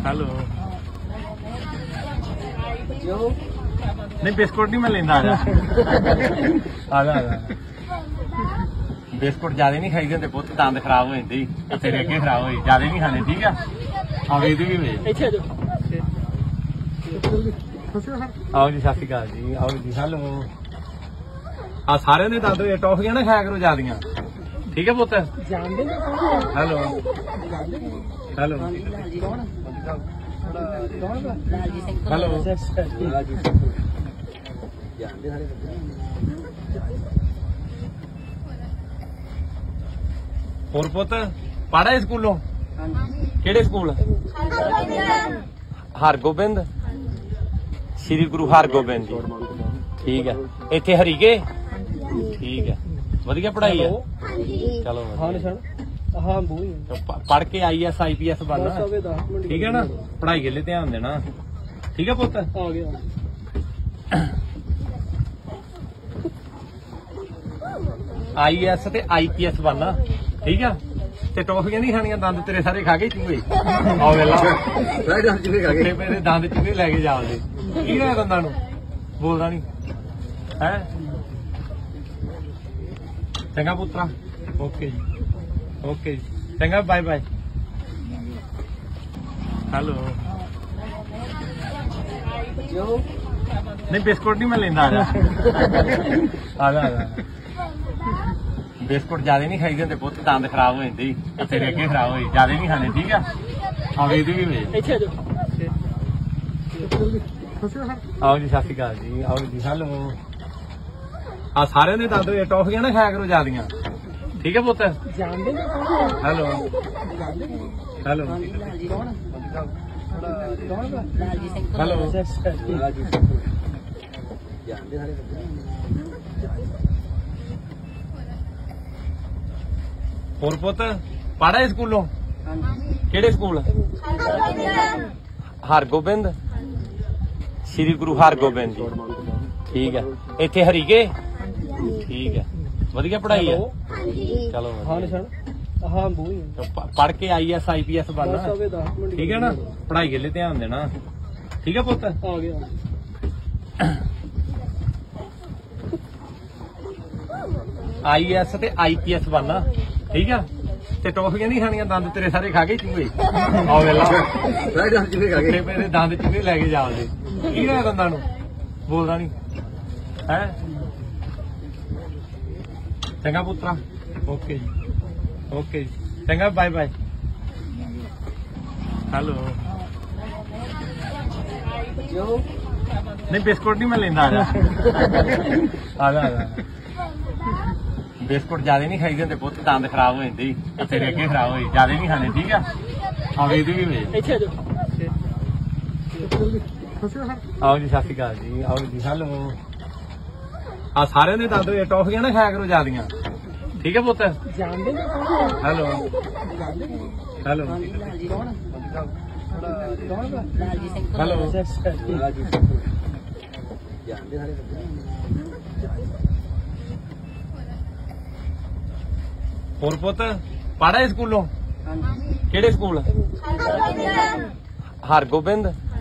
hello नहीं biscuit नहीं मैं लेना आजा बिस्कुट ज्यादा नहीं खाई दे पुत दंद खराब हो जाते तेरे अगे खराब हो ज्यादा नहीं खाने ठीक है आवे भी आओ जी सत श्री अकाल जी आओ जी हेलो आ सारे ने दंद टॉफियां ना खाया करो ज्यादा ठीक है पुत हेलो हेलो हेलो होर पुत पढ़ा स्कूलों केड़े स्कूल हरगोबिंद श्री गुरु हरगोबिंद जी ठीक है इत्थे हरीके ठीक है वधिया पढ़ाई है चलो पढ़ के IAS IPS बनना ठीक है ना पढ़ाई के लिए ध्यान देना ठीक है पुत IAS ते IPS बनना ठीक है ते टॉफियां नहीं खानियां दंद तेरे सारे खा के चूहे आओ वेला मेरे दंद चूहे लैके जाओगे की है दंदा नू बोलदा नहीं है चंगा पुत्रा ओके जी ओके जी चंगा बाय बाय हेलो नहीं बिस्कुट नहीं मैं लेना आजा बिस्कुट ज्यादा नहीं खाई दे पुत दंद खराब हो जाते तेरे अगे खराब हो ज्यादा नहीं खाने ठीक है आवे भी आओ जी सत श्री अकाल जी आओ जी हेलो आ सारे ने दंद टॉफियां ना खाया करो ज्यादा ठीक है पुत हेलो हेलो हेलो होर पुत पढ़ा स्कूलों केड़े स्कूल हरगोबिंद श्री गुरु हरगोबिंद जी ठीक है इत्थे हरीके ठीक है वधिया पढ़ाई है चलो पढ़ के IAS IPS बनना ठीक है ना पढ़ाई के लिए ध्यान देना ठीक है पुत IAS ते IPS बनना ठीक है ते टॉफियां नहीं खानियां दंद तेरे सारे खा के चूहे आओ वेला मेरे दंद चूहे लैके जाओगे की है दंदा नू बोलदा नहीं है चंगा पुत्रा ओके जी चंगा बाय बाय हेलो नहीं बिस्कुट नहीं मैं लेना आजा बिस्कुट ज्यादा नहीं खाई दे पुत दंद खराब हो जाते तेरे अगे खराब हो ज्यादा नहीं खाने ठीक है आवे भी आओ जी सत श्री अकाल जी आओ जी हेलो आ सारे ने दंद टॉफियां ना खाया करो ज्यादा ठीक है पुत हेलो हेलो हेलो होर पुत पढ़ा स्कूलों केड़े स्कूल हरगोबिंद